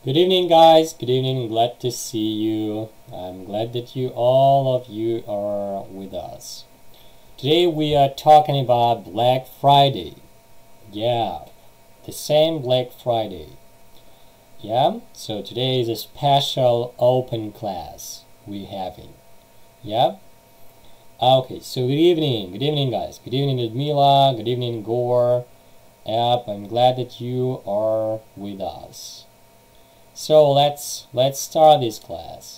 Good evening, guys. Good evening. Glad to see you. I'm glad that all of you are with us. Today we are talking about Black Friday. Yeah, the same Black Friday. Yeah, so today is a special open class we're having. Yeah. Okay, so good evening, guys. Good evening, Ludmila. Good evening, Gore. Yep, I'm glad that you are with us. So let's start this class.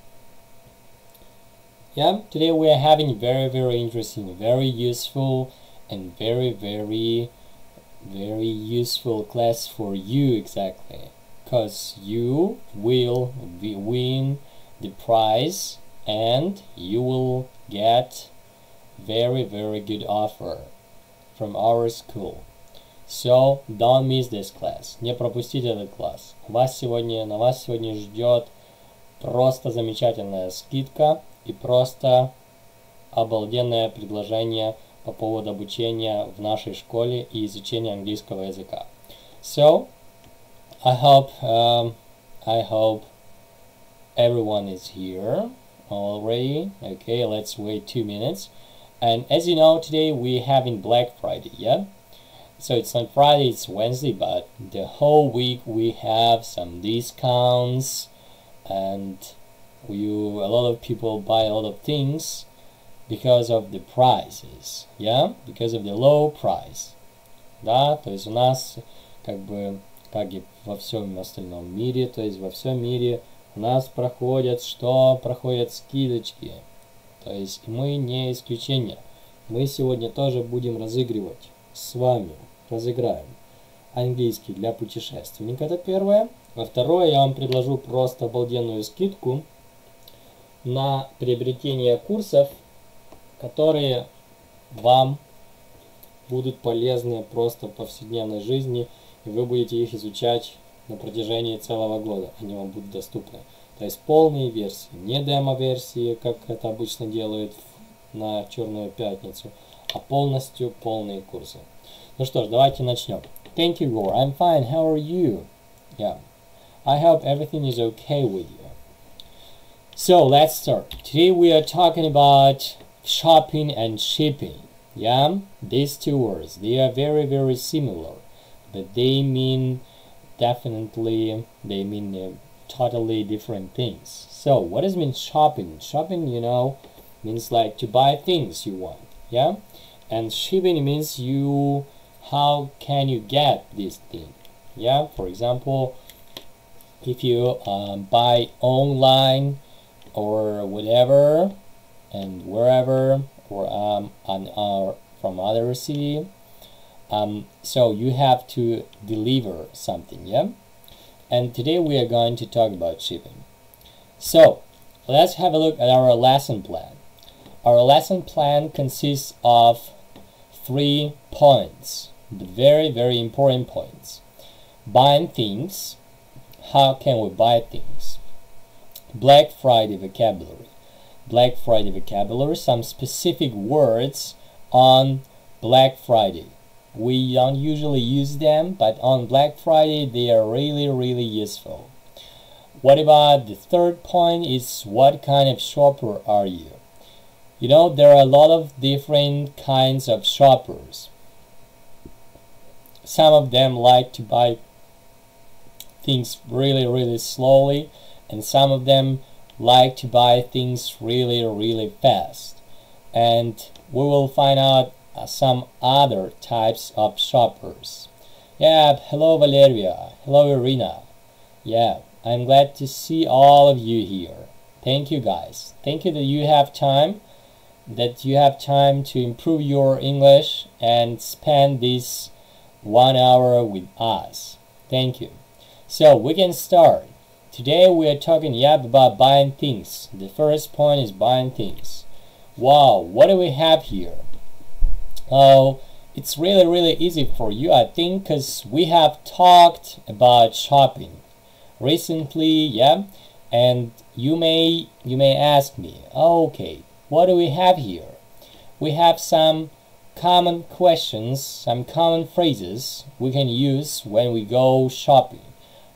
Yeah, today we are having very interesting, very useful, and very useful class for you exactly, because you will win the prize and you will get very good offer from our school. So don't miss this class. Не пропустите этот класс. На вас сегодня ждет просто замечательная скидка и просто обалденное предложение по поводу обучения в нашей школе и изучения английского языка. So I hope everyone is here already. Okay, let's wait 2 minutes. And as you know, today we're having Black Friday, yeah? So it's not Friday, it's Wednesday, but the whole week we have some discounts and a lot of people buy a lot of things because of the prices, yeah, because of the low price. Да, то есть у нас как и во всем остальном мире, то есть во всем мире у нас проходят скидочки. То есть мы не исключение. Мы сегодня тоже будем разыгрывать с вами. Разыграем английский для путешественника, это первое. А второе, я вам предложу просто обалденную скидку на приобретение курсов, которые вам будут полезны просто в повседневной жизни, и вы будете их изучать на протяжении целого года. Они вам будут доступны. То есть полные версии, не демо-версии, как это обычно делают на Черную пятницу, а полностью полные курсы. Ну что ж, давайте начнем. Thank you, Gore. I'm fine. How are you? Yeah. I hope everything is okay with you. So let's start. Today we are talking about shopping and shipping. Yeah? These two words, they are very similar, but they mean totally different things. So what does mean shopping? Shopping, you know, means like to buy things you want. Yeah? And shipping means how can you get this thing? Yeah, for example, if you buy online or whatever and wherever or from other city, so you have to deliver something, yeah? And today we are going to talk about shipping. So let's have a look at our lesson plan. Our lesson plan consists of 3 points, the very important points. Buying things. How can we buy things? Black Friday vocabulary. Black Friday vocabulary, some specific words on Black Friday. We don't usually use them, but on Black Friday they are really useful. What about the third point is what kind of shopper are you? You know, there are a lot of different kinds of shoppers. Some of them like to buy things really slowly, and some of them like to buy things really fast. And we will find out some other types of shoppers. Yeah, hello Valeria, hello Irina. Yeah, I'm glad to see all of you here. Thank you guys. Thank you that you have time to improve your English and spend this 1 hour with us. Thank you. So we can start. Today we are talking about buying things. The first point is buying things. Wow, what do we have here? Oh, it's really easy for you, I think, because we have talked about shopping recently, yeah? And you may ask me, okay, what do we have here? We have some common questions, some common phrases we can use when we go shopping.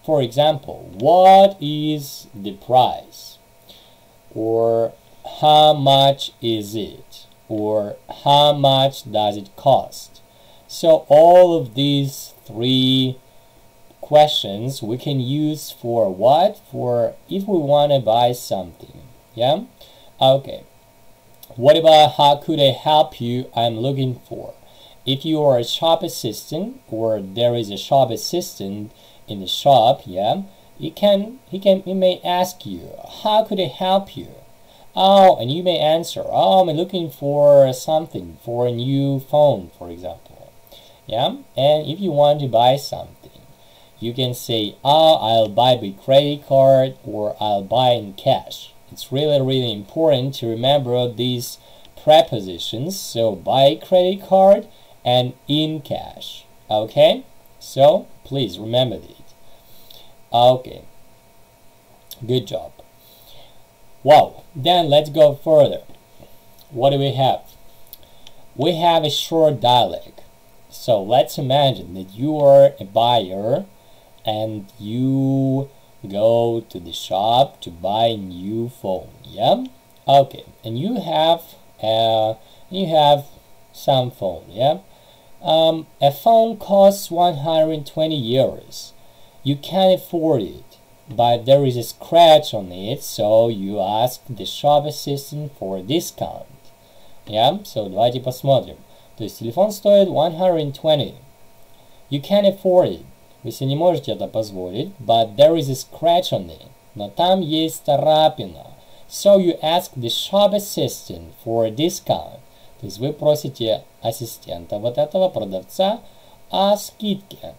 For example, what is the price? Or how much is it? Or how much does it cost? So all of these three questions we can use for what? For if we want to buy something. Yeah? Okay. What about how could I help you? I'm looking for. If you are a shop assistant or there is a shop assistant in the shop, yeah, he may ask you, how could I help you? Oh, and you may answer, oh, I'm looking for something, for a new phone, for example. Yeah, and if you want to buy something, you can say, oh, I'll buy by credit card or I'll buy in cash. It's really important to remember these prepositions. So by credit card and in cash. Okay? So please remember it. Okay. Good job. Wow. Then let's go further. What do we have? We have a short dialogue. So let's imagine that you are a buyer and you go to the shop to buy a new phone. Yeah? Okay. And you have some phone. Yeah? A phone costs 120 euros. You can't afford it, but there is a scratch on it, so you ask the shop assistant for a discount. Yeah? So давайте посмотрим. То есть телефон стоит 120. You can't afford it. Вы себе не можете это позволить, but there is a scratch on it. Но там есть царапина. So you ask the shop assistant for a discount. То есть вы просите ассистента вот этого продавца о скидке.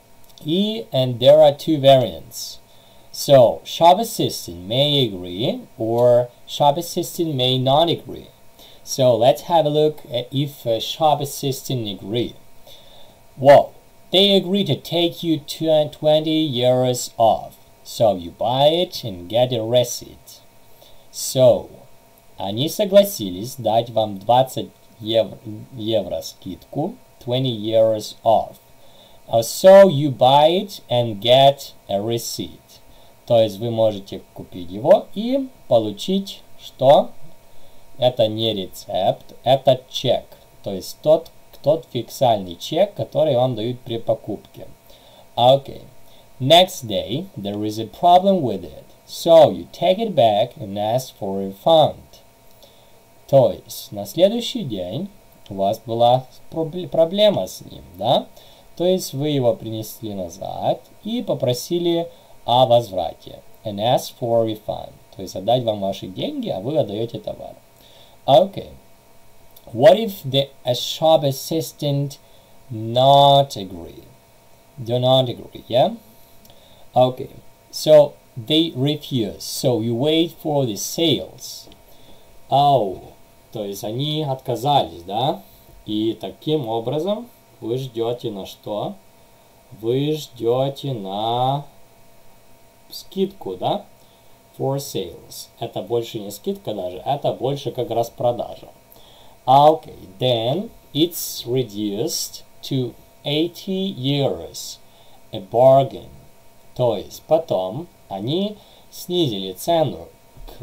And there are two variants. So shop assistant may agree or shop assistant may not agree. So let's have a look at if a shop assistant agree. Well, they agree to take you 20 euros off. So you buy it and get a receipt. So, они согласились дать вам 20 евро скидку, 20 euros off. So you buy it and get a receipt. То есть вы можете купить его и получить что? Это не рецепт, это чек. То есть тот фиксальный чек, который вам дают при покупке. Okay. Next day, there is a problem with it. So you take it back and ask for a refund. То есть на следующий день у вас была проблема с ним, да? То есть вы его принесли назад и попросили о возврате. And ask for a refund. То есть отдать вам ваши деньги, а вы отдаете товар. Okay. What if a shop assistant not agree? Do not agree, yeah? Okay. So they refuse. So you wait for the sales. Oh. То есть они отказались, да? И таким образом вы ждете на что? Вы ждете на скидку, да? For sales. Это больше не скидка даже, это больше как распродажа. Okay, then it's reduced to 80 euros. A bargain. То есть потом они снизили цену к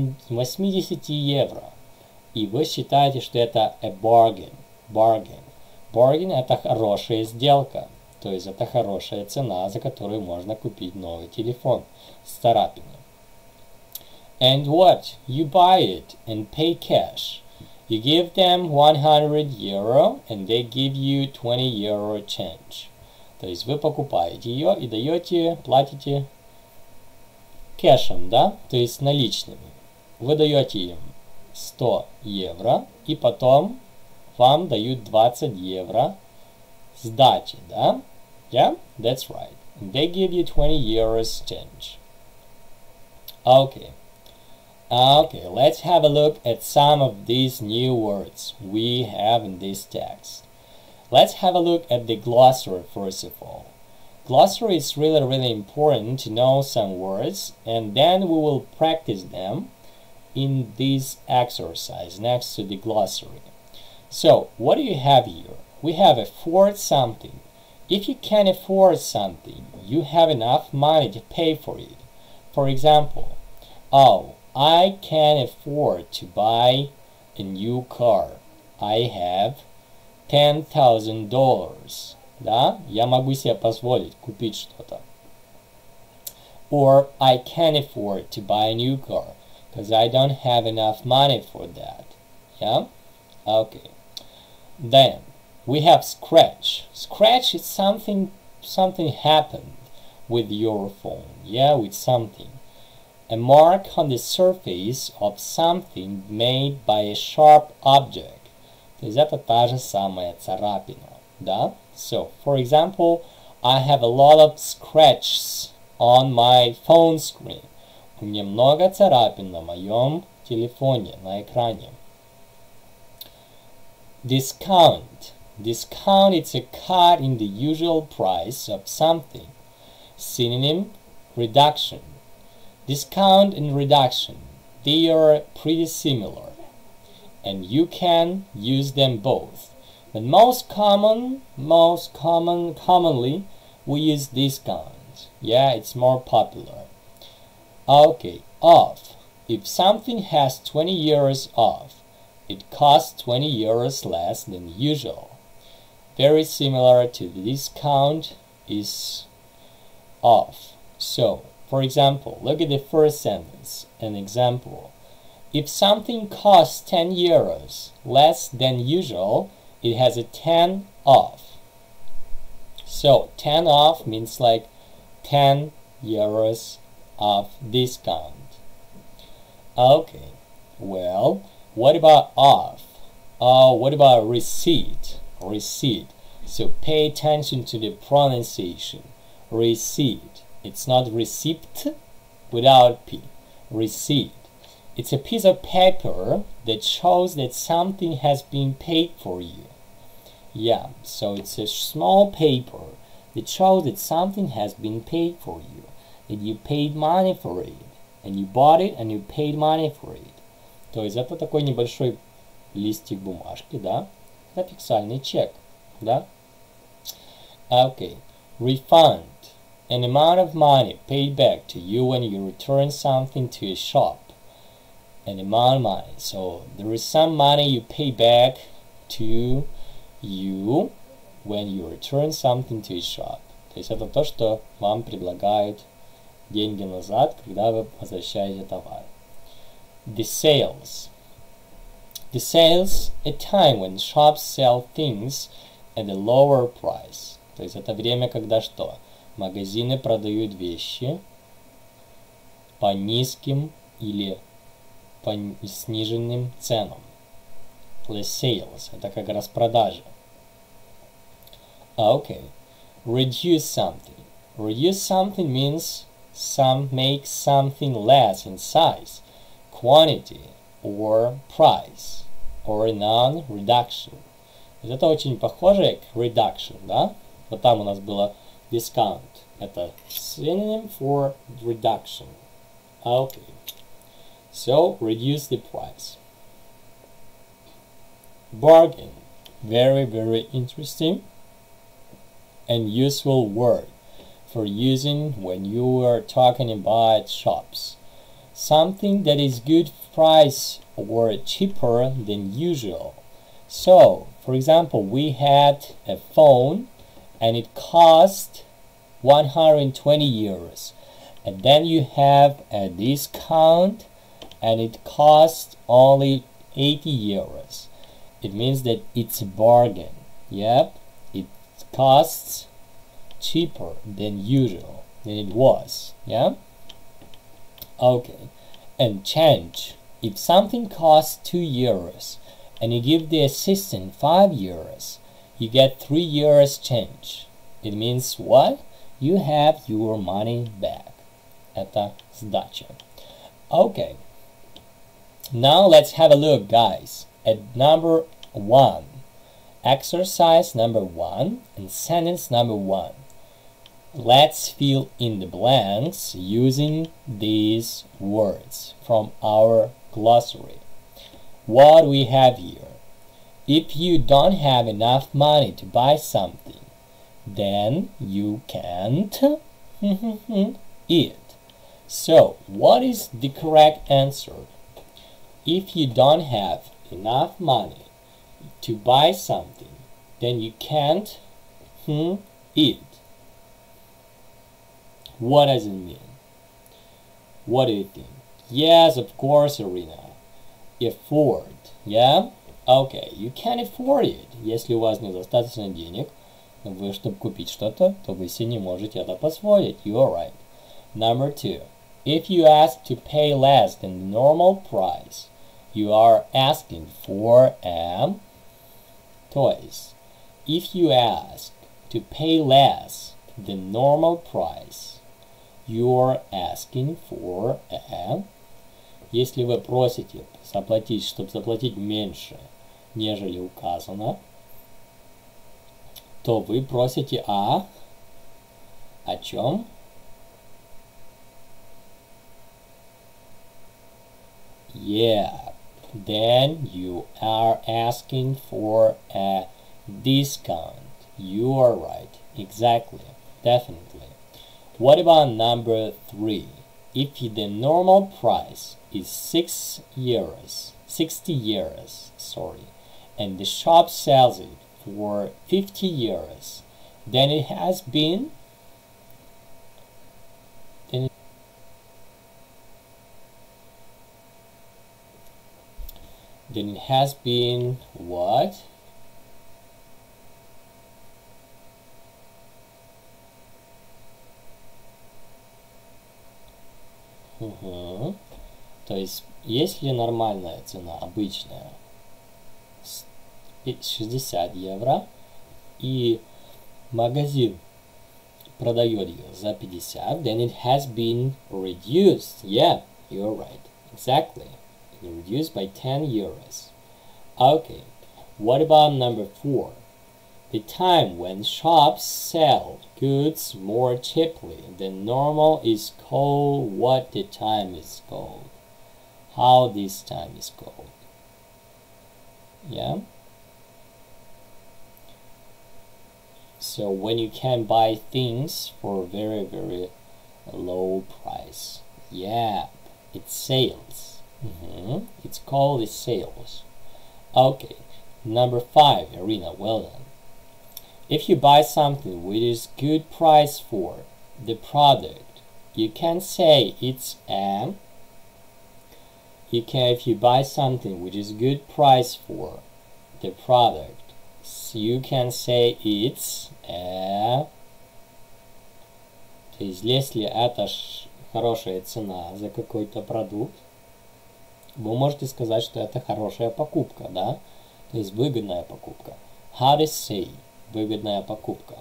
80 евро. И вы считаете, что это a bargain. Bargain это хорошая сделка. То есть это хорошая цена, за которую можно купить новый телефон с царапиной. And what? You buy it and pay cash. You give them 100 euro and they give you 20 euro change. То есть вы покупаете ее и платите кэшем, да? То есть наличными. Вы даете им 100 евро и потом вам дают 20 евро сдачи, да? Yeah, that's right. And they give you 20 euros change. Okay. Okay, let's have a look at some of these new words we have in this text. Let's have a look at the glossary first of all. Glossary is really important to know some words, and then we will practice them in this exercise next to the glossary. So, what do you have here? We have a for something. If you can afford something, you have enough money to pay for it. For example, oh, I can afford to buy a new car. I have $10,000. Да? Я могу себе позволить купить что-то. Or I can afford to buy a new car because I don't have enough money for that. Yeah? Okay. Then we have scratch. Scratch is something happened with your phone. Yeah, with something. A mark on the surface of something made by a sharp object. То есть это та же самая царапина. Да? So, for example, I have a lot of scratches on my phone screen. У меня много царапин на моем телефоне, на экране. Discount. Discount is a cut in the usual price of something. Synonym, reduction. Discount and reduction, they are pretty similar, and you can use them both. But commonly, we use discount. Yeah, it's more popular. Okay, off. If something has 20 euros off, it costs 20 euros less than usual. Very similar to the discount is off. So, for example, look at the first sentence. An example. If something costs 10 euros less than usual, it has a 10 off. So 10 off means like 10 euros of discount. Okay, well, what about off? What about receipt? Receipt. So pay attention to the pronunciation. Receipt. It's not receipt without P. Receipt. It's a piece of paper that shows that something has been paid for you. Yeah, so it's a small paper that shows that something has been paid for you. That you paid money for it. And you bought it and you paid money for it. То есть это такой небольшой листик бумажки, да? Это официальный чек, да? Okay. Refund. An amount of money paid back to you when you return something to a shop. An amount of money. So there is some money you pay back to you when you return something to a shop. То есть это то, что вам предлагают деньги назад, когда вы возвращаете товар. The sales. The sales, a time when shops sell things at a lower price. То есть это время, когда что? Магазины продают вещи по низким или по сниженным ценам. The sales. Это как распродажа. Okay. Reduce something. Reduce something means make something less in size, quantity, or price, or non-reduction. Это очень похоже к reduction, да? Вот там у нас было discount. Это synonym for reduction. Okay. So, reduce the price. Bargain. Very, very interesting and useful word for using when you are talking about shops. Something that is good price or cheaper than usual. So, for example, we had a phone and it cost 120 euros. And then you have a discount and it costs only 80 euros. It means that it's a bargain. Yep, it costs cheaper than usual, than it was. Yeah? Okay. And change. If something costs 2 euros and you give the assistant 5 euros, you get 3 euros change. It means what? You have your money back. Это сдача. Okay. Now let's have a look, guys, at number 1. Exercise number 1 and sentence number 1. Let's fill in the blanks using these words from our glossary. What we have here. If you don't have enough money to buy something, then you can't eat. So, what is the correct answer? If you don't have enough money to buy something, then you can't eat. What does it mean? What do you think? Yes, of course, Irina. Afford, yeah? Okay, you can afford it. Если у вас недостаточно денег, вы, чтобы купить что-то, то вы себе не можете это позволить. You're right. Number 2. If you ask to pay less than the normal price, you are asking for a toys. If you ask to pay less than normal price, you're asking for a... Если вы просите заплатить, чтобы заплатить меньше, нежели указано, то вы просите о чем? Yeah, then you are asking for a discount. You are right. Exactly. Definitely. What about number 3? If the normal price is 60 euros, sorry, and the shop sells it for 50 euros, then it has been what? То есть, если нормальная цена, обычная, 60 евро, и магазин продает ее за 50, then it has been reduced. Yeah, you're right. Exactly. Reduced by 10 euros. Okay, what about number 4? The time when shops sell goods more cheaply than normal is called what the time is called. How this time is called. Yeah? So when you can buy things for a very, very low price. Yeah, it's sales. It's called the sales. Okay, number 5, Irina, well done. If you buy something which is good price for the product, you can say it's a. If you buy something which is good price for the product, so you can say it's a. То есть, если это хорошая цена за какой-то продукт, вы можете сказать, что это хорошая покупка, да? То есть выгодная покупка. How to say выгодная покупка?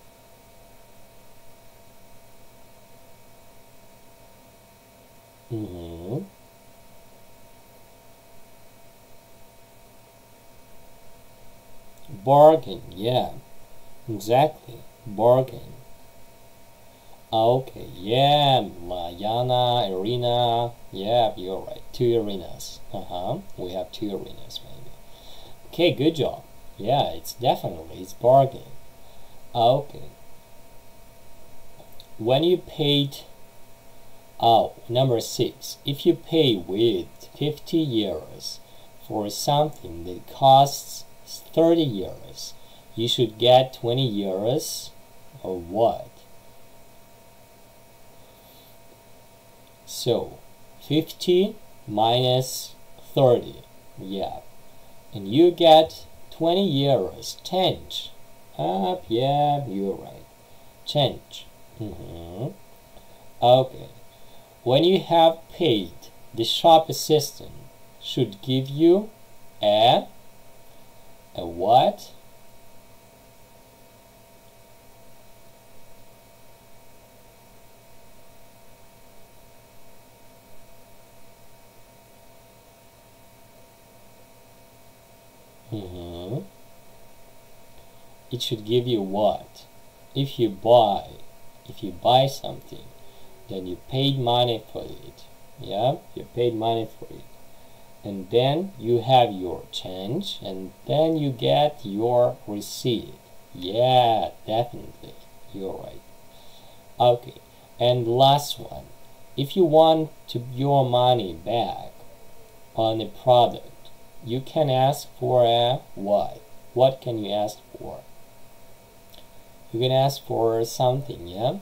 Bargain, yeah. Exactly. Bargain. Okay, yeah, Yana, Irina, yeah, you're right. 2 Irinas. We have 2 Irinas, maybe. Okay, good job. Yeah, it's bargain. Okay. When you paid, number 6, if you pay with 50 euros for something that costs 30 euros, you should get 20 euros or what? So, 50 minus 30, yeah, and you get 20 euros, change. Yeah, you're right, change. Okay, when you have paid, the shop assistant should give you a what? It should give you what? If you buy something, then you paid money for it. Yeah, you paid money for it. And then you have your change, and then you get your receipt. Yeah, definitely. You're right. Okay, and last one. If you want to your money back on a product, you can ask for a what? What can you ask for? You can ask for something, yeah?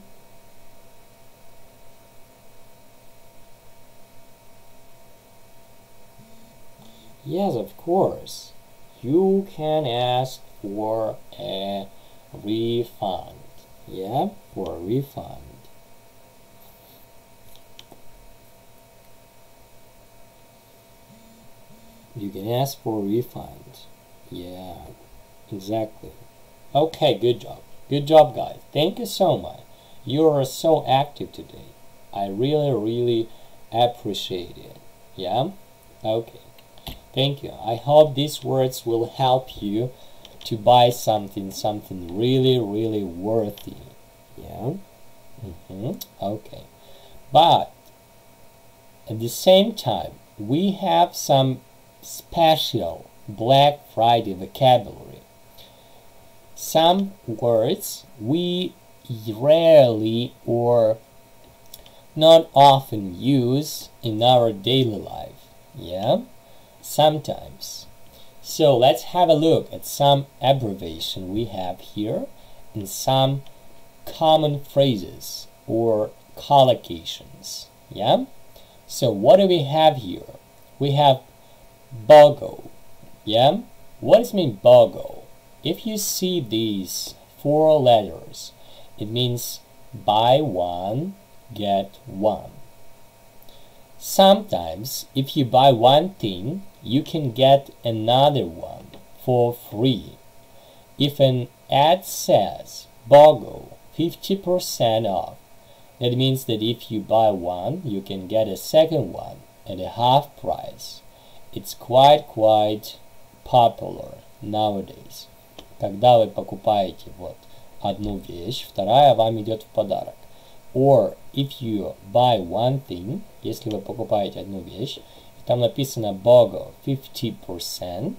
Yes, of course. You can ask for a refund. Yeah, for a refund. You can ask for a refund. Yeah, exactly. Okay, good job. Good job, guys. Thank you so much. You are so active today. I really appreciate it. Yeah? Okay. Thank you. I hope these words will help you to buy something really worthy. Yeah? Okay. But at the same time, we have some special Black Friday vocabulary. Some words we rarely or not often use in our daily life. Yeah? Sometimes. So let's have a look at some abbreviation we have here and some common phrases or collocations. Yeah? So what do we have here? We have BOGO. Yeah? What does it mean BOGO? If you see these 4 letters, it means buy one, get one. Sometimes, if you buy one thing, you can get another one for free. If an ad says BOGO 50% off, that means that if you buy one, you can get a second one at a half price. It's quite popular nowadays. Когда вы покупаете вот одну вещь, вторая вам идет в подарок. Or if you buy one thing, если вы покупаете одну вещь, и там написано BOGO 50%,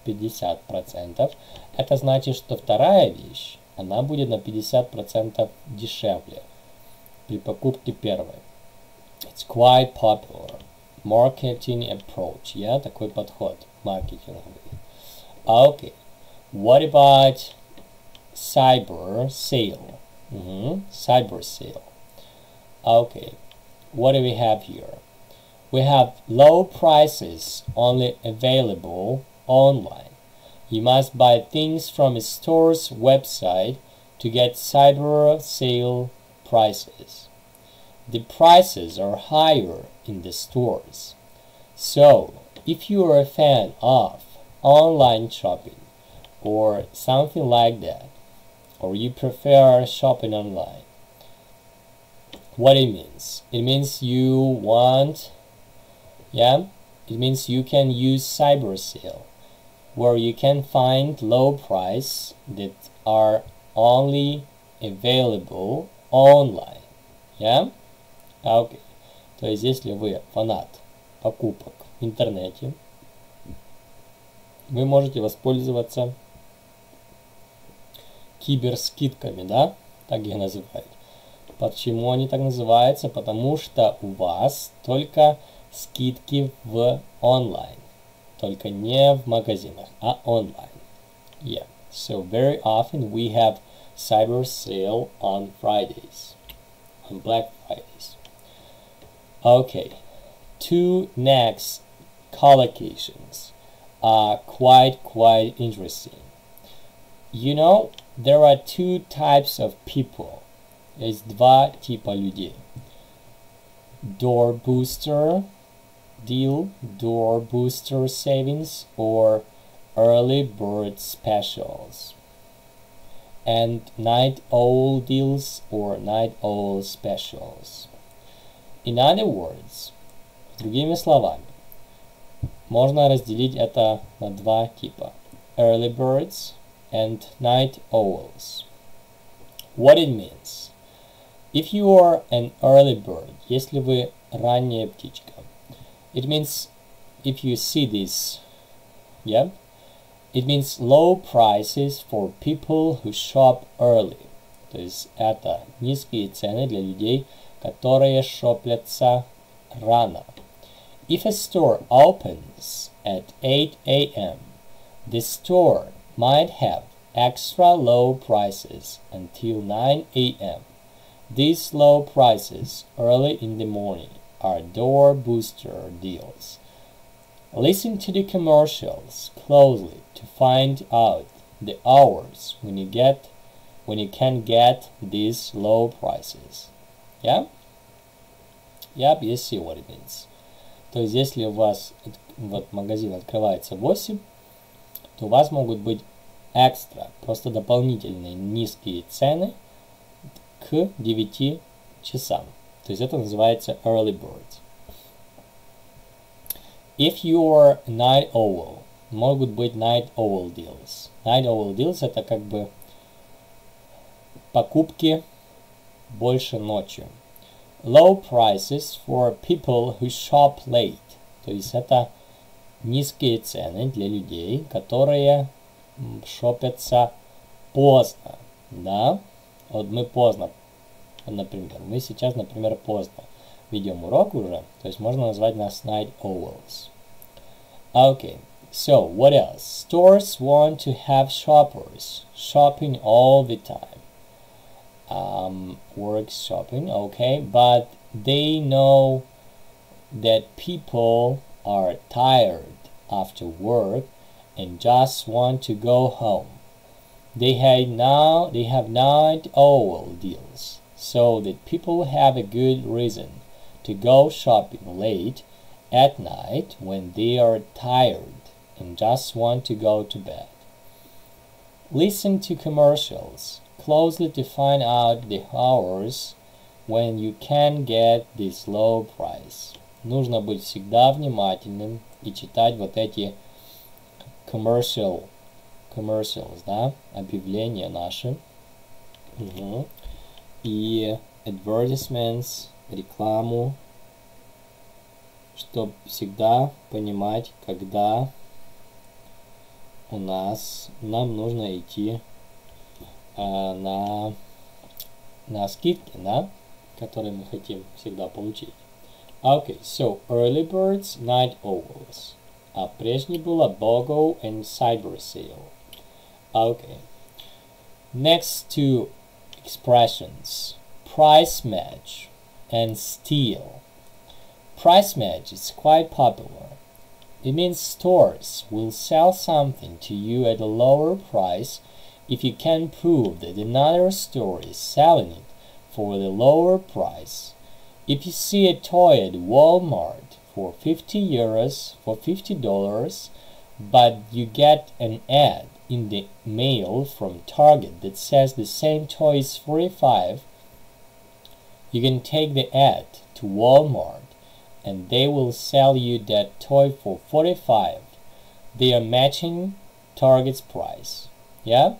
50%, это значит, что вторая вещь, она будет на 50% дешевле при покупке первой. It's quite popular. Marketing approach, yeah, такой подход маркетинговый. Okay. What about cyber sale? Cyber sale. Okay, what do we have here? We have low prices only available online. You must buy things from a store's website to get cyber sale prices. The prices are higher in the stores. So, if you are a fan of online shopping, or something like that, or you prefer shopping online, what it means? It means you want, yeah, it means you can use cyber sale, where you can find low price that are only available online, yeah? Okay. То есть, если вы фанат покупок в интернете, вы можете воспользоваться киберскидками, да? Так их называют. Почему они так называются? Потому что у вас только скидки в онлайн. Только не в магазинах, а онлайн. Yeah. So very often we have cyber sale on Fridays. On Black Fridays. Okay. 2 next collocations are quite interesting. You know, there are 2 types of people. Есть 2 типа людей. Door booster deal, door booster savings, or early bird specials. And night owl deals or night owl specials. In other words, другими словами, можно разделить это на 2 типа. Early birds and night owls. What it means? If you are an early bird, если вы ранняя птичка, it means if you see this, yeah, It means low prices for people who shop early. То есть это низкие цены для людей, которые шопятся рано. If a store opens at 8 a.m., the store might have extra low prices until 9 a.m. These low prices early in the morning are door booster deals. Listen to the commercials closely to find out the hours when you can get these low prices. Yeah? Yep, you see what it means. То есть, если у вас вот магазин открывается в 8, то у вас могут быть экстра, просто дополнительные низкие цены к 9 часам. То есть это называется early bird. If you're night owl, могут быть night owl deals. Night owl deals это как бы покупки больше ночью. Low prices for people who shop late. То есть это низкие цены для людей, которые шопятся поздно. Да? Вот мы поздно, например. Мы сейчас, например, поздно ведем урок уже. То есть можно назвать нас night owls. Okay. So, what else? Stores want to have shoppers shopping all the time. Works shopping, okay, but they know that people are tired after work and just want to go home. They have night owl deals, so that people have a good reason to go shopping late at night when they are tired and just want to go to bed. Listen to commercials closely to find out the hours when you can get this low price. Нужно быть всегда внимательным и читать вот эти commercials, да, объявления наши. И advertisements, рекламу, чтобы всегда понимать, когда нам нужно идти на скидки, да, которые мы хотим всегда получить. Okay, so early birds, night owls. А прежде было BOGO and cyber sale. Okay. Next two expressions. Price match and steal. Price match is quite popular. It means stores will sell something to you at a lower price if you can prove that another store is selling it for the lower price. If you see a toy at Walmart for $50, but you get an ad in the mail from Target that says the same toy is $45, you can take the ad to Walmart and they will sell you that toy for $45. They are matching Target's price. Yeah?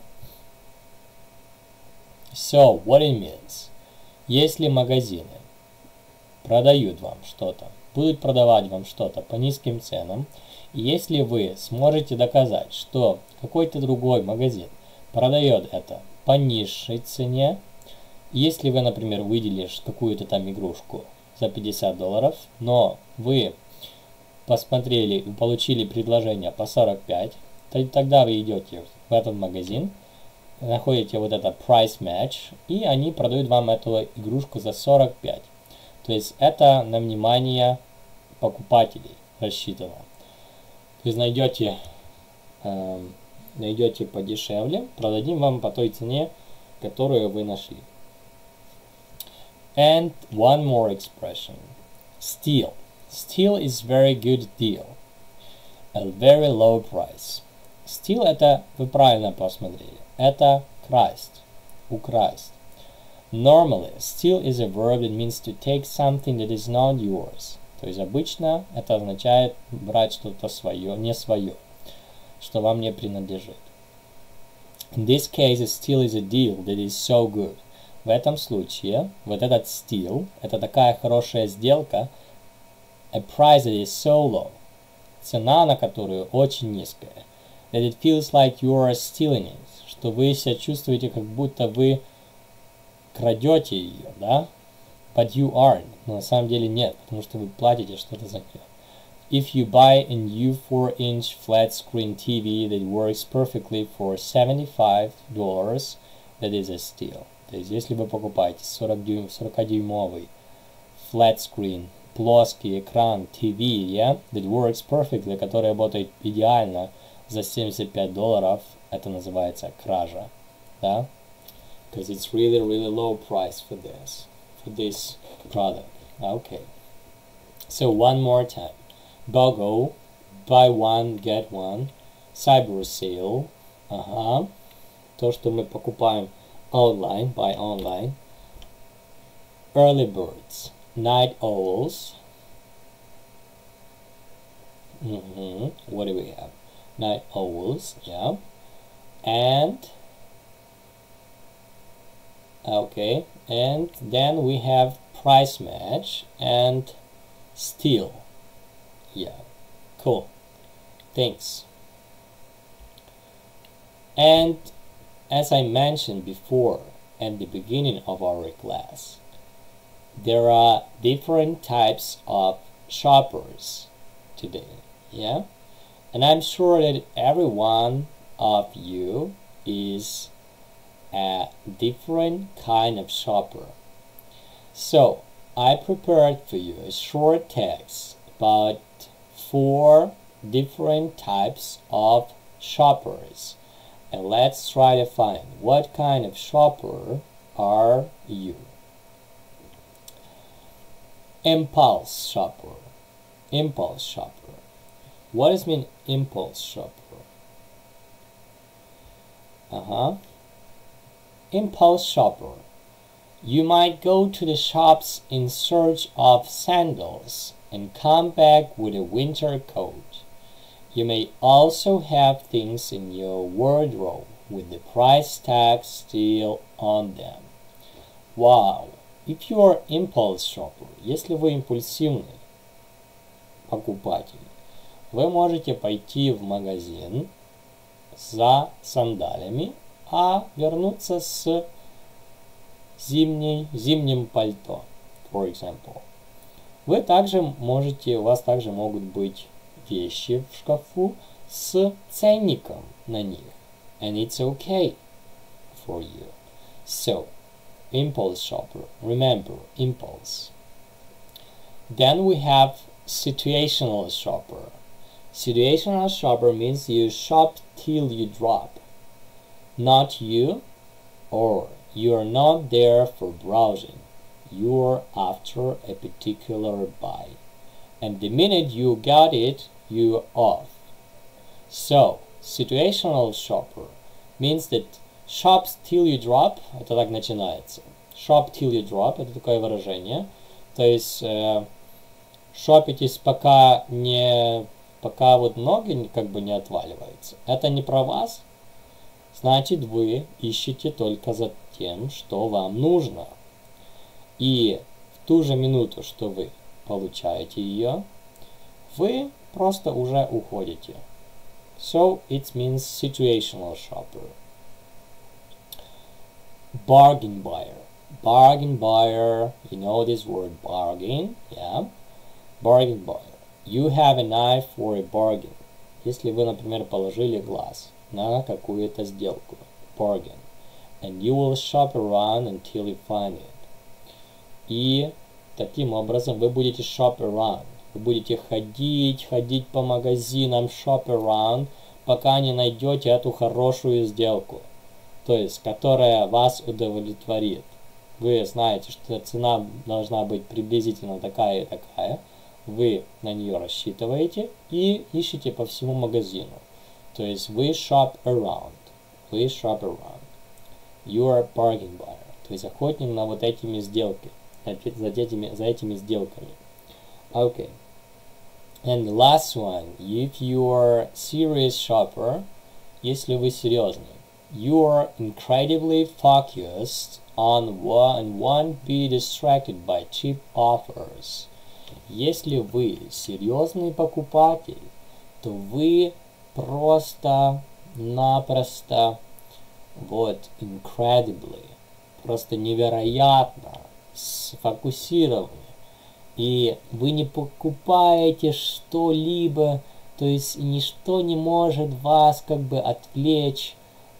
So, what it means? Если магазины продают вам что-то, будут продавать вам что-то по низким ценам, и если вы сможете доказать, что какой-то другой магазин продает это по низшей цене, если вы, например, выделили какую-то там игрушку за $50, но вы посмотрели и получили предложение по 45, то тогда вы идете в этот магазин, находите вот это price match, и они продают вам эту игрушку за 45. То есть это на внимание покупателей рассчитано. То есть найдете подешевле, продадим вам по той цене, которую вы нашли. And one more expression. Steal. Steal is very good deal. A very low price. Steal это, вы правильно посмотрели, это красть, украсть. Normally, steal is a verb that means to take something that is not yours. То есть обычно это означает брать что-то свое, не свое, что вам не принадлежит. In this case, a steal is a deal that is so good. В этом случае, вот этот steal, это такая хорошая сделка, a price that is so low, цена на которую очень низкая, that it feels like you are stealing it, что вы себя чувствуете, как будто вы крадете ее, да? But you aren't. Но на самом деле нет, потому что вы платите что-то за нее. If you buy a new 4-inch flat-screen TV that works perfectly for $75, that is a steal. То есть, если вы покупаете 40-дюймовый flat-screen, плоский экран TV, yeah, that works perfectly, который работает идеально за $75, это называется кража, да? Because it's really, really low price for this product. Okay. So one more time. BOGO, buy one, get one. Cyber sale, то, что мы покупаем online, buy online. Early birds, night owls. What do we have? Night owls, yeah. And okay, and then we have price match and steal. Yeah, cool. Thanks. And as I mentioned before at the beginning of our class, there are different types of shoppers today, yeah? And I'm sure that every one of you is a different kind of shopper. So I prepared for you a short text about 4 different types of shoppers, and let's try to find what kind of shopper are you. Impulse shopper. Impulse shopper. What does mean impulse shopper? Impulse shopper. You might go to the shops in search of sandals and come back with a winter coat. You may also have things in your wardrobe with the price tag still on them. Wow! If you are impulse shopper, если вы импульсивный покупатель, вы можете пойти в магазин за сандалиями, а вернуться с зимним пальто, for example. Вы также можете, у вас также могут быть вещи в шкафу с ценником на них, and it's okay for you. So, impulse shopper. Remember, impulse. Then we have situational shopper. Situational shopper means you shop till you drop. Not you, or you're not there for browsing. You're after a particular buy. And the minute you got it, you're off. So, situational shopper means that shops till you drop, это так начинается. Shop till you drop, это такое выражение. То есть, шопитесь пока вот ноги как бы не отваливаются. Это не про вас. Значит, вы ищете только за тем, что вам нужно. И в ту же минуту, что вы получаете ее, вы просто уже уходите. So, it means situational shopper. Bargain buyer. Bargain buyer, you know this word bargain, yeah? Bargain buyer. You have an eye for a bargain. Если вы, например, положили глаз на какую-то сделку, bargain, and you will shop around until you find it. И таким образом вы будете shop around. Вы будете ходить по магазинам, shop around, пока не найдете эту хорошую сделку, то есть, которая вас удовлетворит. Вы знаете, что цена должна быть приблизительно такая и такая. Вы на нее рассчитываете и ищете по всему магазину. То есть вы shop around. Вы shop around. You are a bargain buyer. То есть охотник на вот этими сделками. За этими сделками. Okay. And the last one. If you are serious shopper, если вы серьезный, you are incredibly focused on what and won't be distracted by cheap offers. Если вы серьезный покупатель, то вы просто-напросто, вот, incredibly, просто невероятно сфокусированы, и вы не покупаете что-либо, то есть ничто не может вас как бы отвлечь,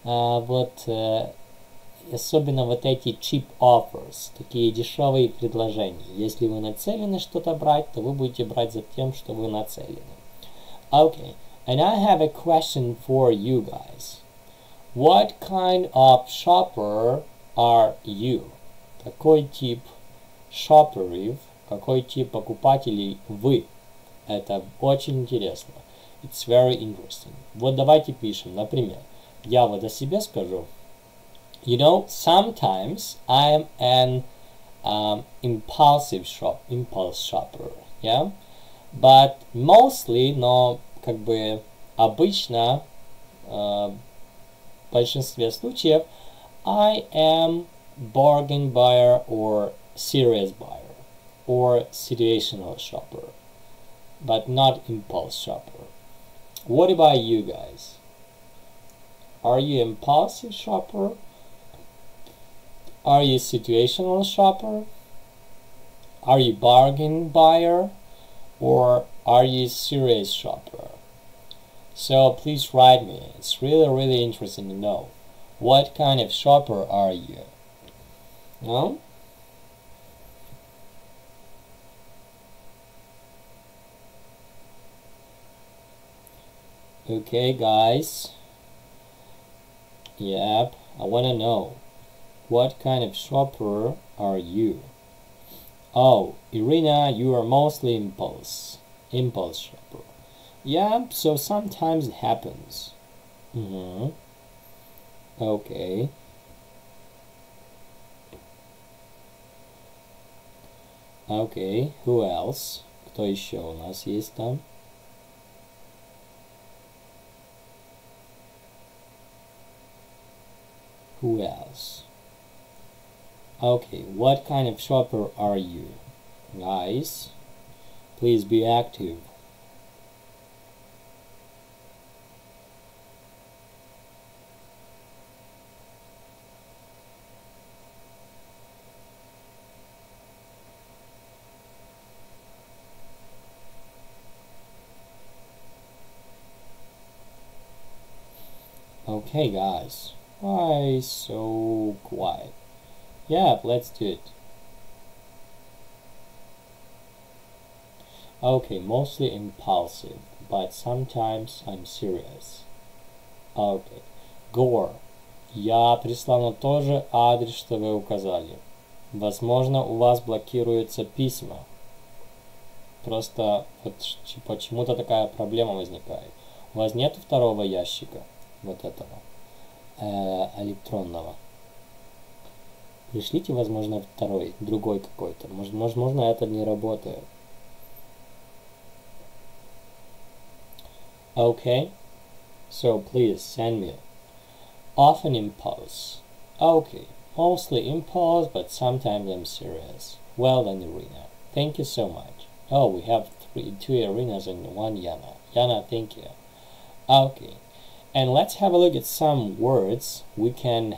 особенно вот эти cheap offers, такие дешевые предложения. Если вы нацелены что-то брать, то вы будете брать за тем, что вы нацелены. Okay, and I have a question for you guys. What kind of shopper are you? Какой тип шопперов, какой тип покупателей вы? Это очень интересно. It's very interesting. Вот давайте пишем, например, я вот о себе скажу. You know, sometimes I am an impulse shopper, yeah? But mostly, но как бы обычно, в большинстве случаев, I am bargain buyer or serious buyer or situational shopper, but not impulse shopper. What about you guys? Are you impulsive shopper? Are you situational shopper? Are you bargain buyer? Or are you serious shopper? So please write me. It's really interesting to know. What kind of shopper are you? No? Okay, guys. Yep, I want to know. What kind of shopper are you? Oh, Irina, you are mostly impulse shopper. Yeah, so sometimes it happens. Okay. Okay, who else? Кто еще у нас есть там? Who else? Okay, what kind of shopper are you? Guys, please be active. Okay, guys, why so quiet? Yeah, let's do it. Okay, mostly impulsive, but sometimes I'm serious. Okay. Gore. Я прислал на тот же адрес, что вы указали. Возможно, у вас блокируются письма. Просто вот почему-то такая проблема возникает. У вас нет второго ящика вот этого электронного. Пришлите, возможно, второй, другой какой-то. Возможно, это не работает. Okay, so please send me. Often impulse. Okay, mostly impulse, but sometimes I'm serious. Well done, Irina. Thank you so much. Oh, we have two Irinas and one Yana. Yana, thank you. Okay, and let's have a look at some words we can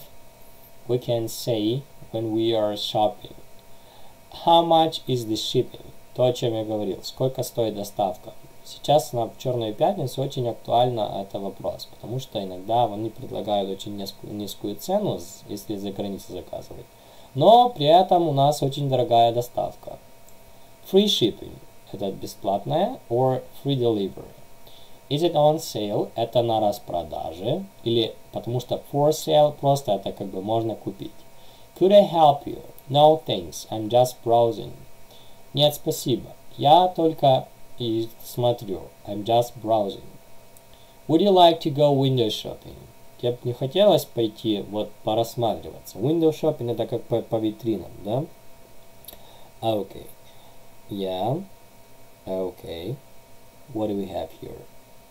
say when we are shopping. How much is the shipping? То, о чем я говорил. Сколько стоит доставка? Сейчас в Черную пятницу очень актуально это вопрос, потому что иногда они предлагают очень низкую цену, если за границей заказывать. Но при этом у нас очень дорогая доставка. Free shipping – это бесплатная, or free delivery. Is it on sale? Это на распродаже, или потому что for sale просто это как бы можно купить. Could I help you? No thanks, I'm just browsing. Нет, спасибо, я только и смотрю. I'm just browsing. Would you like to go window shopping? Тебе бы не хотелось пойти вот порассматриваться. Window shopping это как по витринам, да? Okay. Yeah. Okay. What do we have here?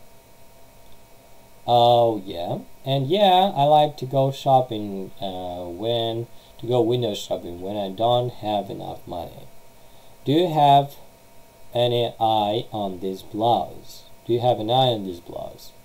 Oh yeah. And yeah, I like to go shopping window shopping when I don't have enough money. Do you have any eye on this blouse? Do you have an eye on this blouse?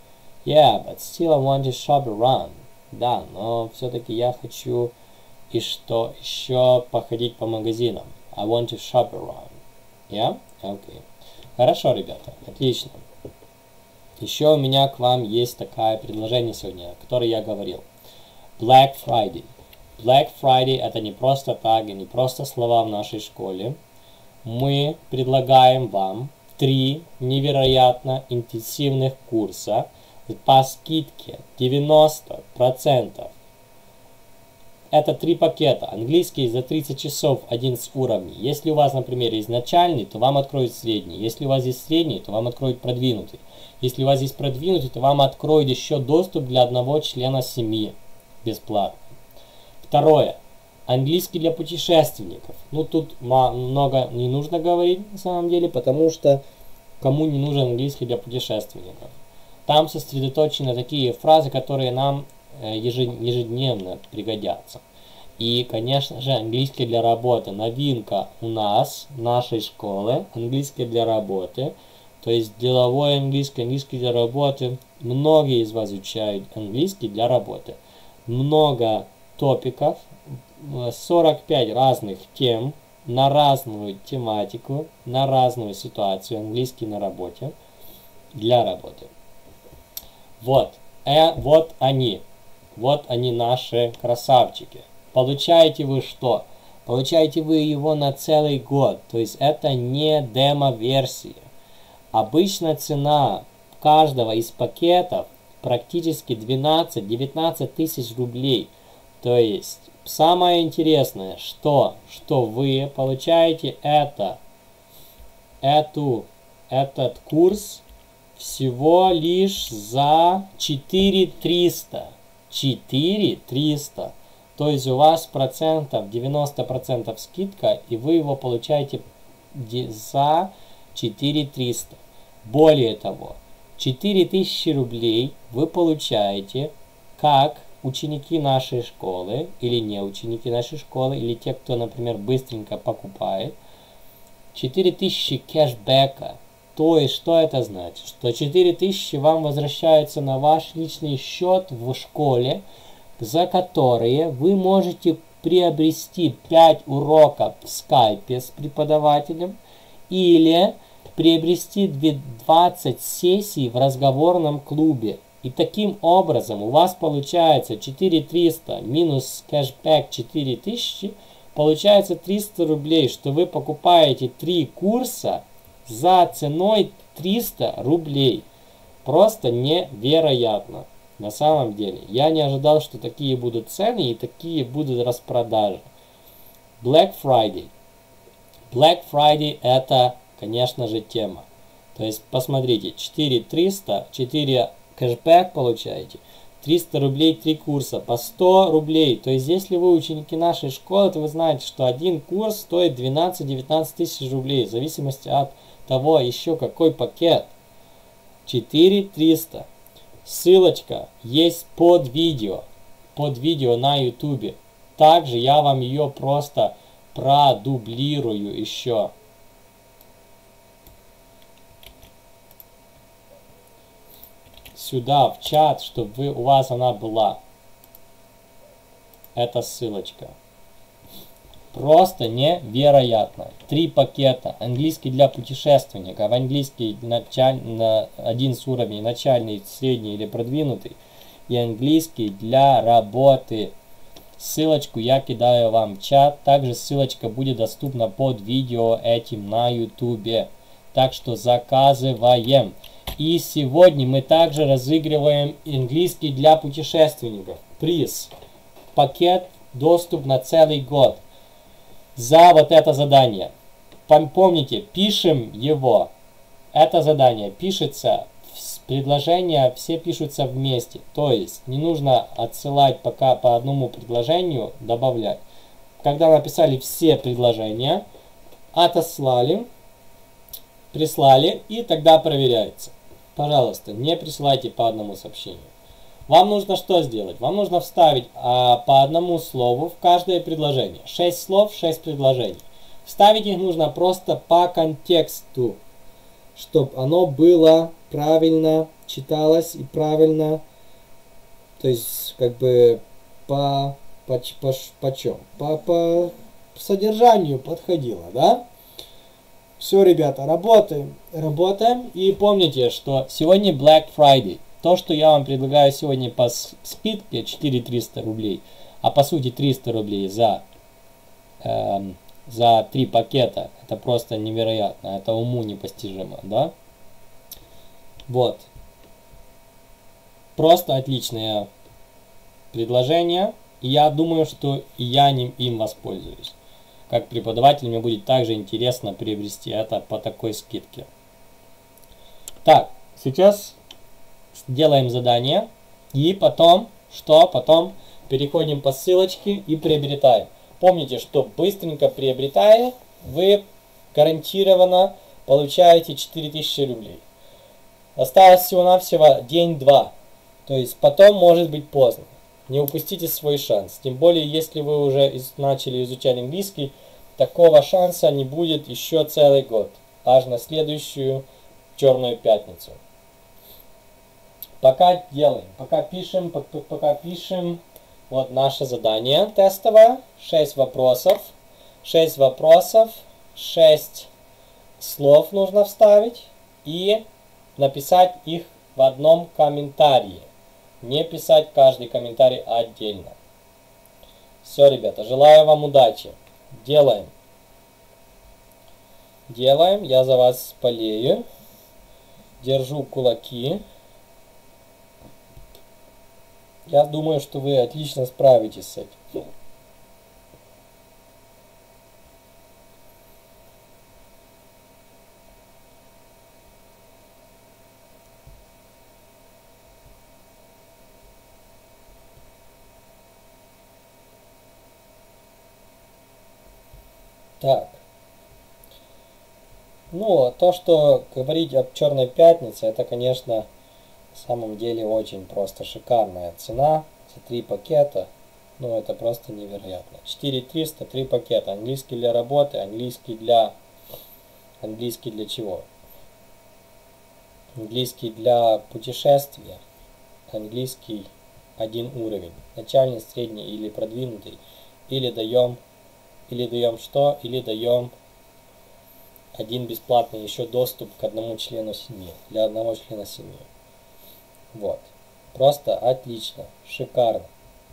Yeah, but still I want to shop around. Да, но все-таки я хочу и что еще походить по магазинам. I want to shop around. Yeah? Okay. Хорошо, ребята, отлично. Еще у меня к вам есть такое предложение сегодня, о котором я говорил. Black Friday. Black Friday это не просто так, и не просто слова в нашей школе. Мы предлагаем вам 3 невероятно интенсивных курса по скидке 90%. Это 3 пакета. Английский за 30 часов 11 уровней. Если у вас, например, есть начальный, то вам откроют средний. Если у вас есть средний, то вам откроют продвинутый. Если у вас есть продвинутый, то вам откроют еще доступ для одного члена семьи. Бесплатно. Второе. Английский для путешественников. Ну, тут много не нужно говорить, на самом деле, потому что кому не нужен английский для путешественников. Там сосредоточены такие фразы, которые нам ежедневно пригодятся. И, конечно же, английский для работы. Новинка у нас, в нашей школе, английский для работы. То есть деловой английский, английский для работы. Многие из вас изучают английский для работы. Много топиков, 45 разных тем на разную тематику, на разную ситуацию. Английский на работе, для работы. Вот они. Вот они, наши красавчики. Получаете вы что? Получаете вы его на целый год. То есть это не демо-версия. Обычная цена каждого из пакетов практически 12-19 тысяч рублей. То есть самое интересное, что вы получаете этот курс всего лишь за 4300. 4300. То есть у вас 90% скидка, и вы его получаете за 4300. Более того, 4000 рублей вы получаете как ученики нашей школы, или не ученики нашей школы, или те, кто, например, быстренько покупает. 4000 кэшбэка. То есть, что это значит? Что 4000 вам возвращаются на ваш личный счет в школе, за которые вы можете приобрести 5 уроков в скайпе с преподавателем или приобрести 20 сессий в разговорном клубе. И таким образом у вас получается 4300 минус кэшбэк 4000, получается 300 рублей, что вы покупаете 3 курса за ценой 300 рублей. Просто невероятно. На самом деле. Я не ожидал, что такие будут цены и такие будут распродажи. Black Friday. Black Friday это, конечно же, тема. То есть, посмотрите, 4300, 4 кэшбэк получаете. 300 рублей 3 курса по 100 рублей. То есть, если вы ученики нашей школы, то вы знаете, что один курс стоит 12-19 тысяч рублей. В зависимости от того, еще какой пакет. 4300. Ссылочка есть под видео на YouTube. Также я вам ее просто продублирую еще. Сюда в чат, чтобы у вас она была. Эта ссылочка. Просто невероятно. 3 пакета. Английский для путешественников. Английский на 11 уровней. Начальный, средний или продвинутый. И английский для работы. Ссылочку я кидаю вам в чат. Также ссылочка будет доступна под видео этим на YouTube. Так что заказываем. И сегодня мы также разыгрываем английский для путешественников. Приз. Пакет. Доступ на целый год. За вот это задание. Помните, пишем его. Это задание пишется, предложения все пишутся вместе. То есть не нужно отсылать пока по одному предложению, добавлять. Когда написали все предложения, отослали, прислали, и тогда проверяется. Пожалуйста, не присылайте по одному сообщению. Вам нужно что сделать? Вам нужно вставить по одному слову в каждое предложение. 6 слов, 6 предложений. Вставить их нужно просто по контексту, чтобы оно было правильно читалось и правильно, то есть как бы по чем? По содержанию подходило, да? Все, ребята, работаем. Работаем. И помните, что сегодня Black Friday. То, что я вам предлагаю сегодня по скидке 4300 рублей, а по сути 300 рублей за 3 пакета, это просто невероятно, это уму непостижимо, да? Вот. Просто отличное предложение. И я думаю, что и я им воспользуюсь. Как преподаватель мне будет также интересно приобрести это по такой скидке. Так, сейчас делаем задание. И потом, Потом переходим по ссылочке и приобретаем. Помните, что быстренько приобретая, вы гарантированно получаете 4000 рублей. Осталось всего-навсего день-два. То есть потом может быть поздно. Не упустите свой шанс. Тем более, если вы уже начали изучать английский, такого шанса не будет еще целый год. Аж на следующую Черную пятницу. Пока делаем, пока пишем. Вот наше задание тестовое. 6 вопросов. 6 слов нужно вставить и написать их в одном комментарии. Не писать каждый комментарий отдельно. Все, ребята, желаю вам удачи. Делаем. Я за вас болею. Держу кулаки. Я думаю, что вы отлично справитесь с этим. Так. Ну, то, что говорить об Черной пятнице, это, конечно, на самом деле очень просто шикарная цена за 3 пакета. Ну, это просто невероятно. 4300, 3 пакета. Английский для работы, английский для чего? Английский для путешествия, английский 1 уровень. Начальный, средний или продвинутый. Или даем что? Или даем один бесплатный еще доступ к одному члену семьи. Для одного члена семьи. Вот. Просто отлично. Шикарно.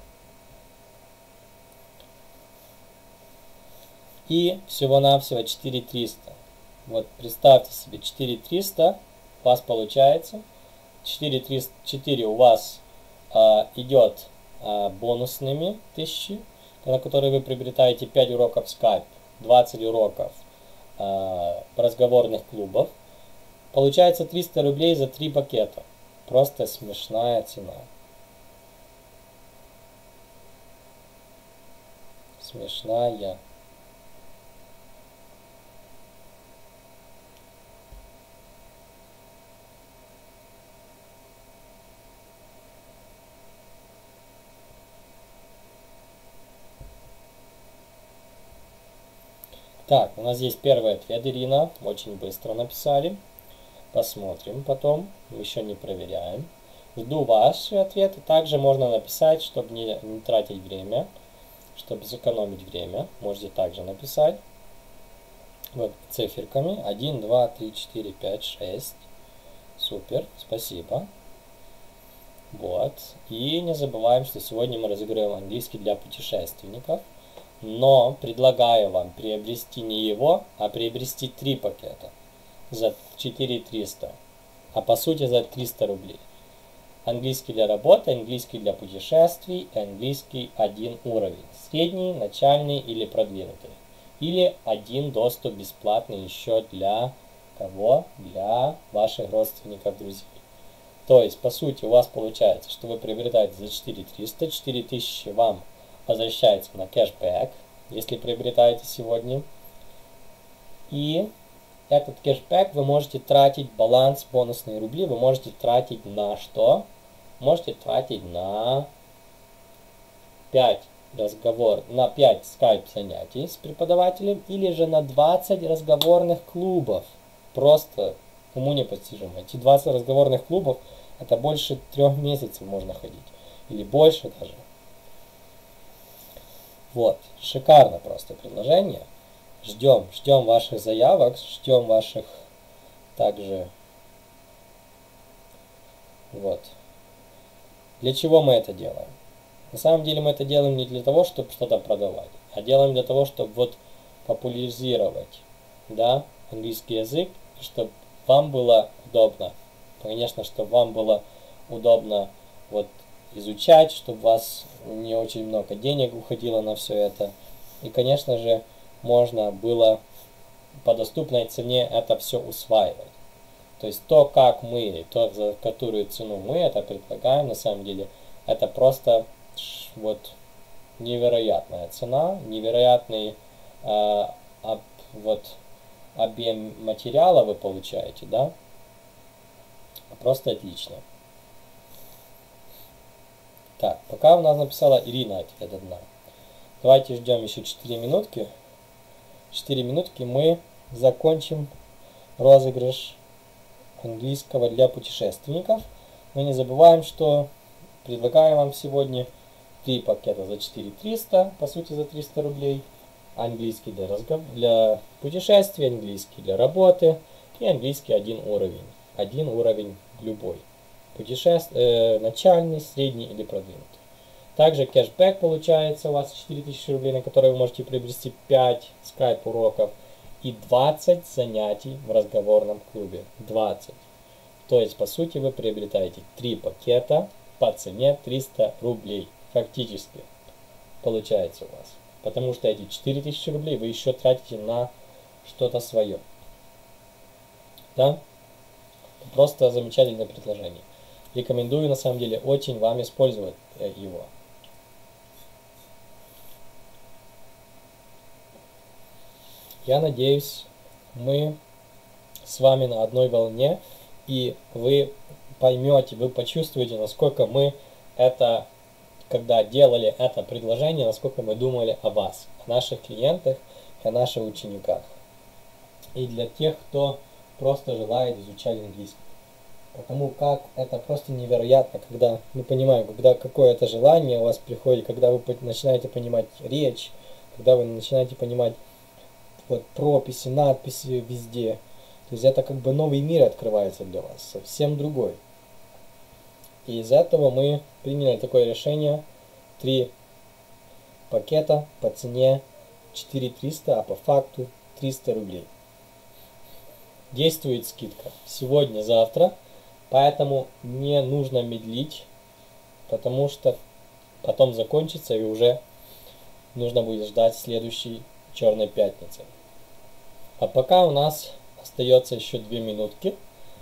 И всего-навсего 4300. Вот представьте себе 4300 у вас получается. 4 у вас идет бонусными 1000, на которые вы приобретаете 5 уроков Skype, 20 уроков разговорных клубов. Получается 300 рублей за 3 пакета. Просто смешная цена. Смешная. Так, у нас здесь первый ответ, Ирина. Очень быстро написали. Посмотрим потом. Еще не проверяем. Жду ваши ответы. Также можно написать, чтобы не тратить время. Чтобы сэкономить время. Можете также написать. Вот циферками. 1, 2, 3, 4, 5, 6. Супер. Спасибо. Вот. И не забываем, что сегодня мы разыгрываем английский для путешественников. Но предлагаю вам приобрести не его, а приобрести 3 пакета за 4300, а по сути за 300 рублей. Английский для работы, английский для путешествий, английский 1 уровень. Средний, начальный или продвинутый. Или 1 доступ бесплатный еще для кого? Для ваших родственников, друзей. То есть, по сути, у вас получается, что вы приобретаете за 4300, 4000 вам возвращается на кэшбэк, если приобретаете сегодня. И этот кэшбэк вы можете тратить, баланс, бонусные рубли, вы можете тратить на что? Можете тратить на 5 скайп занятий с преподавателем или же на 20 разговорных клубов. Просто уму непостижимо. Эти 20 разговорных клубов, это больше 3 месяцев можно ходить. Или больше даже. Вот, шикарно просто предложение. Ждем ваших заявок, ждем ваших также. Вот. Для чего мы это делаем? На самом деле мы это делаем не для того, чтобы что-то продавать, а делаем для того, чтобы вот популяризировать, да, английский язык, чтобы вам было удобно. Конечно, чтобы вам было удобно вот изучать, чтобы у вас не очень много денег уходило на все это. И, конечно же, можно было по доступной цене это все усваивать. То есть то, как мы, то, за которую цену мы это предлагаем, на самом деле, это просто вот невероятная цена, невероятный вот объем материала вы получаете, да? Просто отлично. Так, пока у нас написала Ирина ответ одна. Давайте ждем еще 4 минутки. 4 минутки мы закончим розыгрыш английского для путешественников. Но не забываем, что предлагаем вам сегодня 3 пакета за 4300, по сути за 300 рублей. Английский для путешествий, английский для работы и английский один уровень. Один уровень любой. Начальный, средний или продвинутый. Также кэшбэк получается у вас 4000 рублей, на которые вы можете приобрести 5 скайп уроков и 20 занятий в разговорном клубе. 20. То есть, по сути, вы приобретаете 3 пакета по цене 300 рублей. Фактически получается у вас. Потому что эти 4000 рублей вы еще тратите на что-то свое. Да? Просто замечательное предложение. Рекомендую, на самом деле, очень вам использовать его. Я надеюсь, мы с вами на одной волне, и вы поймете, вы почувствуете, насколько мы это, когда делали это предложение, насколько мы думали о вас, о наших клиентах, о наших учениках. И для тех, кто просто желает изучать английский. Потому как это просто невероятно, когда мы понимаем, когда какое-то желание у вас приходит, когда вы начинаете понимать речь, когда вы начинаете понимать вот прописи, надписи везде. То есть это как бы новый мир открывается для вас, совсем другой. И из этого мы приняли такое решение: 3 пакета по цене 4300, а по факту 300 рублей. Действует скидка сегодня, завтра. Поэтому не нужно медлить, потому что потом закончится и уже нужно будет ждать следующей Черной пятницы. А пока у нас остается еще 2 минутки.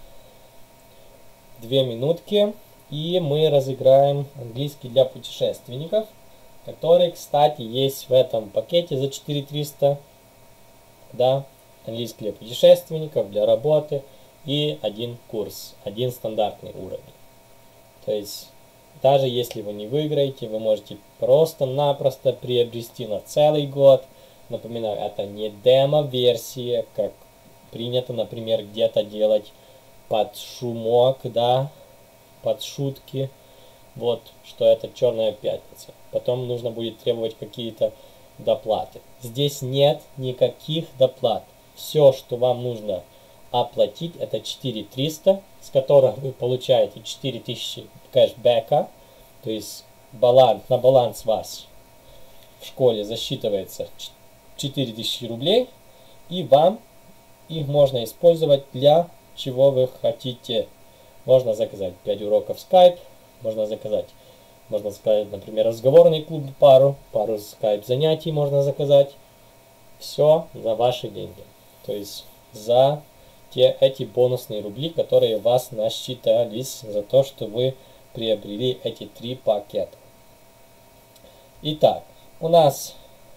2 минутки, и мы разыграем английский для путешественников, который, кстати, есть в этом пакете за 4300. Да, английский для путешественников, для работы. И один курс, один стандартный уровень. То есть, даже если вы не выиграете, вы можете просто-напросто приобрести на целый год. Напоминаю, это не демо-версия, как принято, например, где-то делать под шумок, да, под шутки. Вот, что это Черная пятница. Потом нужно будет требовать какие-то доплаты. Здесь нет никаких доплат. Все, что вам нужно оплатить, это 4300, с которых вы получаете 4000 кэшбэка, то есть на баланс вас в школе засчитывается 4000 рублей, и вам их можно использовать для чего вы хотите. Можно заказать 5 уроков Skype, можно сказать, например, разговорный клуб, пару Skype занятий можно заказать. Все за ваши деньги. То есть за эти бонусные рубли, которые у вас насчитались за то, что вы приобрели эти 3 пакета. Итак, у нас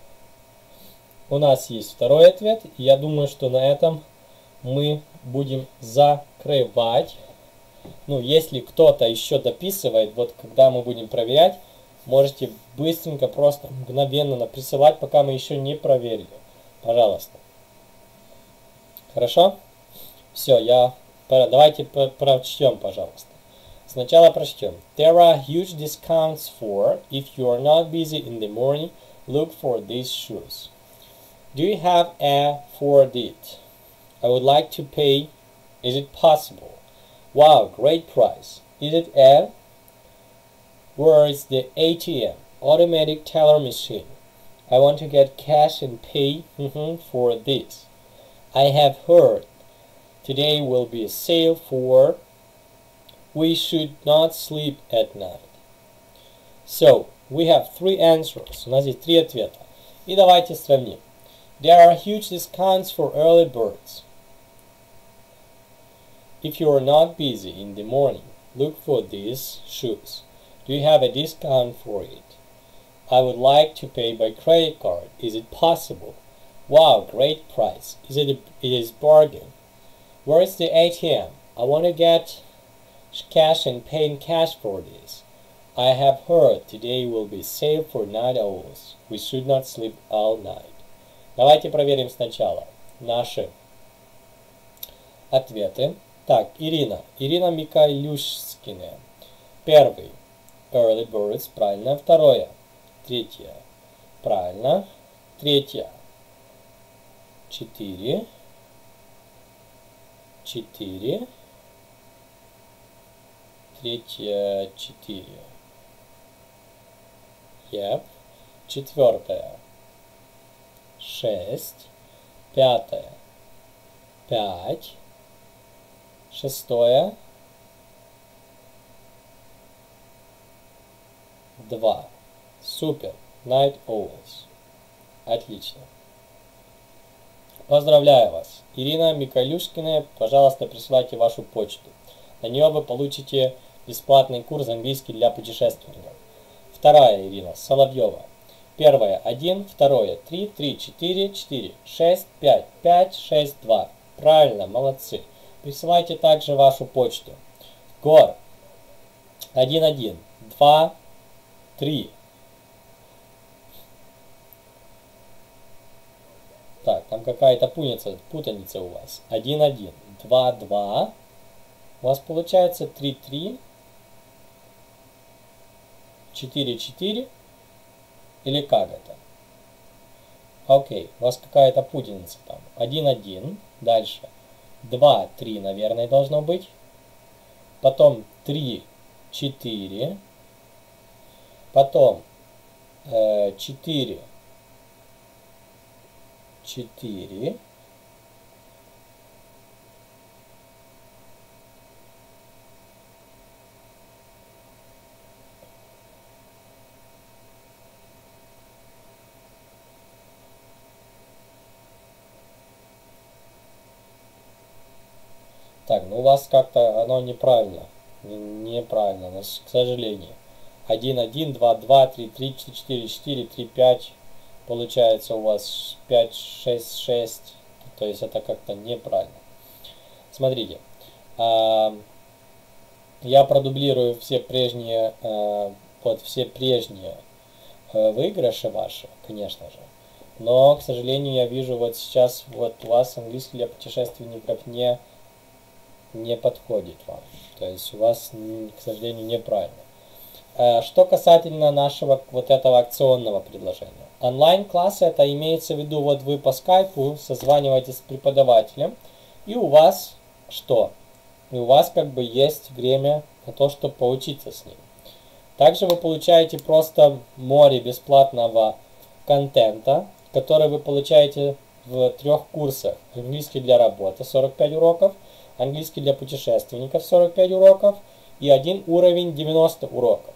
есть второй ответ. И я думаю, что на этом мы будем закрывать. Ну, если кто-то еще дописывает, вот когда мы будем проверять, можете быстренько, просто мгновенно присылать, пока мы еще не проверили. Пожалуйста. Хорошо? Все, я Давайте прочтем, пожалуйста. Сначала прочтем. There are huge discounts for, if you are not busy in the morning, look for these shoes. Do you have a for it? I would like to pay. Is it possible? Wow, great price. Is it a? Where is the ATM? Automatic teller machine. I want to get cash and pay for this. I have heard today will be a sale for. We should not sleep at night. So, we have three answers. У нас здесь три ответа. И давайте сравним. There are huge discounts for early birds. If you are not busy in the morning, look for these shoes. Do you have a discount for it? I would like to pay by credit card. Is it possible? Wow, great price. It is bargain. Where is the ATM? I want to get cash and pay in cash for this. I have heard today will be sale for night owls. We should not sleep all night. Давайте проверим сначала наши ответы. Так, Ирина Микалюшкина. Первый. Early birds. Правильно. Второе. Третье. Правильно. Третье. 4. Третье 4. Yep. Четвертое 6. Пятое 5. Шестое 2. Супер. Night Owls. Отлично. Поздравляю вас. Ирина Микалюшкина, пожалуйста, присылайте вашу почту. На нее вы получите бесплатный курс английский для путешественников. Вторая Ирина Соловьева. Первое 1, второе 3, 3, 4, 4, 6, 5, 5, 6, 2. Правильно, молодцы. Присылайте также вашу почту. Гор 1, 1, 2, 3. Так, там какая-то путаница у вас. 1, 1, 2, 2. У вас получается 3, 3, 4, 4. Или как это? Окей, у вас какая-то путаница там. 1, 1. Дальше. 2, 3, наверное, должно быть. Потом 3, 4. Потом 4, 4. Так, ну у вас как-то оно неправильно. Неправильно, к сожалению. 1, 1, 2, 2, 3, 3, 4, 4, 3, 5. Получается у вас 5, 6, 6. То есть это как-то неправильно. Смотрите. Я продублирую все прежние, выигрыши ваши, конечно же. Но, к сожалению, я вижу вот сейчас вот у вас английский для путешественников не подходит вам. То есть у вас, к сожалению, неправильно. Что касательно нашего вот этого акционного предложения. Онлайн-классы, это имеется в виду, вот вы по скайпу созваниваетесь с преподавателем, и у вас что? И у вас как бы есть время на то, чтобы поучиться с ним. Также вы получаете просто море бесплатного контента, который вы получаете в 3 курсах. Английский для работы 45 уроков, английский для путешественников 45 уроков и 1 уровень 90 уроков.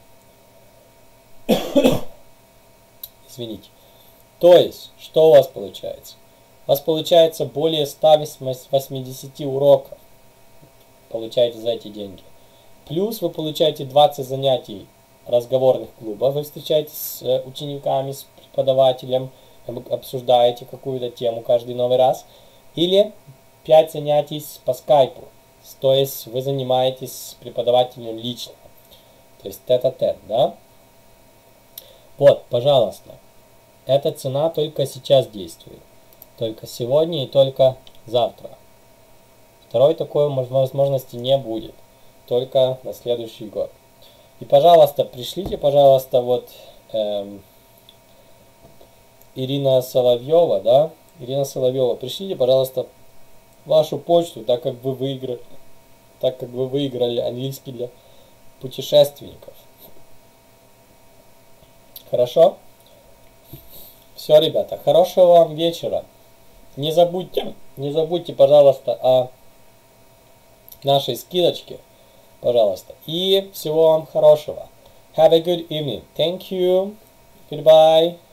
Извините. То есть, что у вас получается? У вас получается более 180 уроков. Получаете за эти деньги. Плюс вы получаете 20 занятий разговорных клубов. Вы встречаетесь с учениками, с преподавателем, обсуждаете какую-то тему каждый новый раз. Или 5 занятий по скайпу. То есть вы занимаетесь с преподавателем лично. То есть тет-а-тет, да? Вот, пожалуйста. Эта цена только сейчас действует. Только сегодня и только завтра. Второй такой возможности не будет. Только на следующий год. И, пожалуйста, пришлите, пожалуйста, вот Ирина Соловьева, да? Ирина Соловьева, пришлите, пожалуйста, вашу почту, так как вы выиграли английский для путешественников. Хорошо? Все, ребята, хорошего вам вечера. Не забудьте, пожалуйста, о нашей скидочке. Пожалуйста. И всего вам хорошего. Have a good evening. Thank you. Goodbye.